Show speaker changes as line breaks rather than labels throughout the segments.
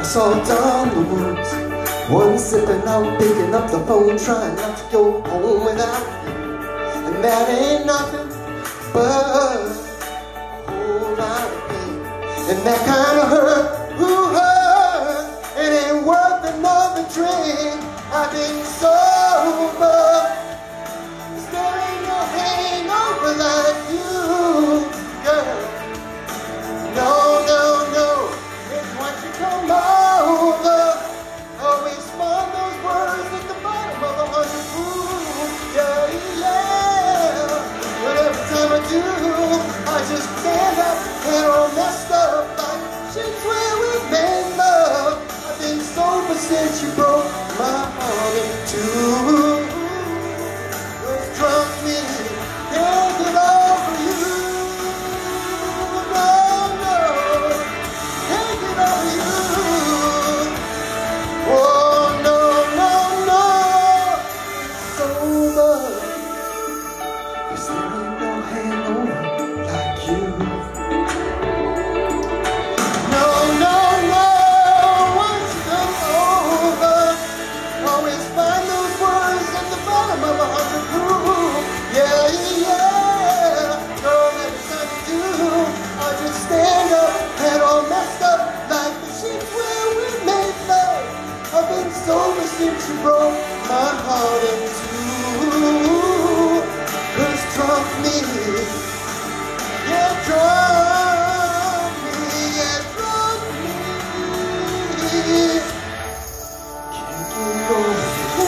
I saw down the woods, one sipping out, picking up the phone, trying not to go home without you. And that ain't nothing but a whole lot of pain. And that kind of hurt, ooh, hurt, it ain't worth another drink. I've been sober, there ain't no hangover like you, girl. No, no, no, it's once you come over, always find those words at the bottom of 100 proof. Yeah, yeah. But every time I do, I just stand up, head all messed up, like since where we made love. I've been sober since you broke my heart in two. Trust me, can't get over you. No, no, can't get over you. Oh, no, no, no, it's sober, 'cause there ain't no hangover like you. No, no, no, once you come over, always find those words at the bottom of 100 proof. Yeah, yeah, girl, every time you do, I just stand up, head all messed up, like the sheets where we made love. I've been sober since you broke my heart in two. 'Cause trust me, yeah, trust me, yeah, trust me. Can't get over.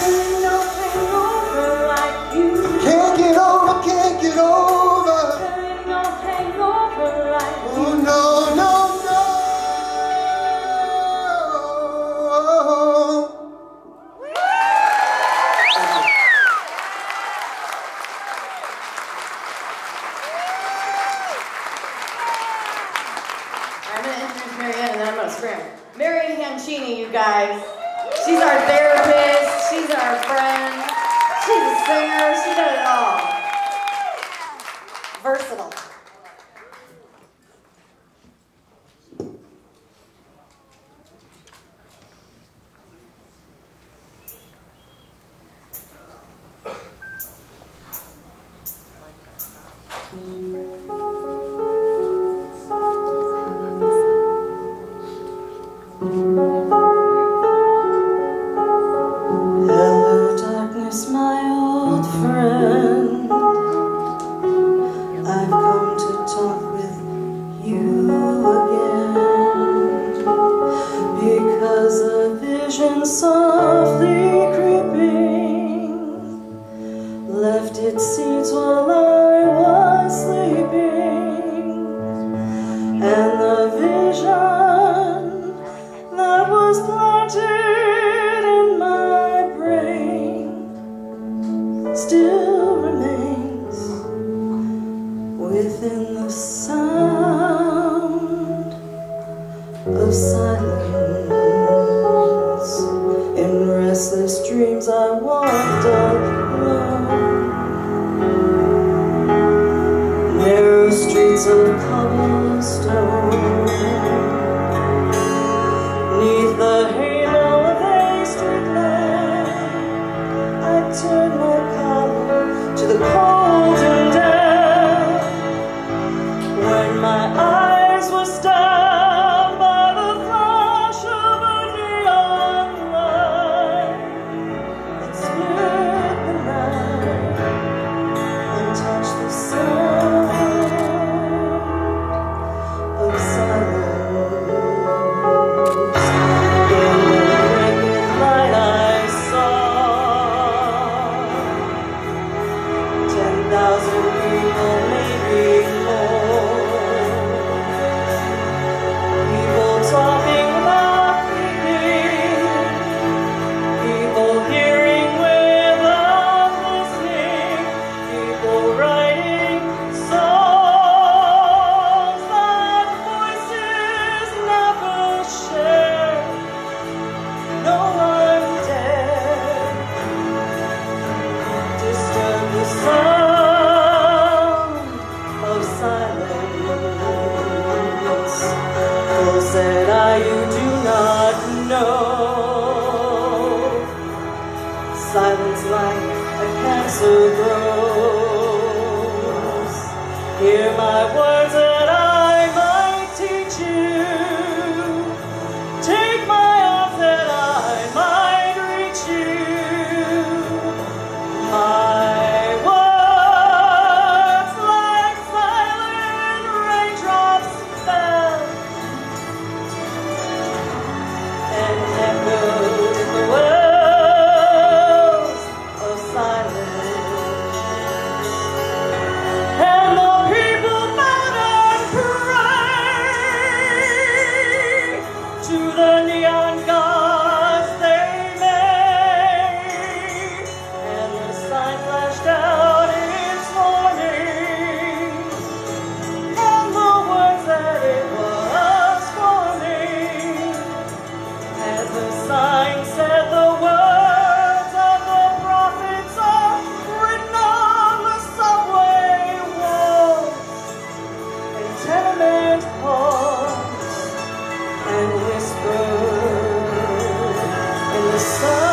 Can't get over, can't get over.
There ain't no hangover like you.
Oh, no, no, no.
I'm going to introduce Mary Ann and then I'm going to scram. Mary Ann Cheney, you guys. She's our therapist. She's our friend. She's a singer. She does it all. Versatile.
Hello, darkness, my old friend. I've come to talk with you again, because a vision softly creeping left its seeds while I was sleeping, and the vision that was planted in my brain still remains within the sound of silence. In restless dreams I walked alone, narrow streets of cobblestone, neath the halo of a street lamp, I turned my collar to the cold and damp. When my eyes were stabbed by the flash of a neon light that split the neon gods they made, and the sign flashed out its warning, and the words that it was forming, and the sign said the words of the prophets are written on the subway walls and tenement halls, and whispered in the sun.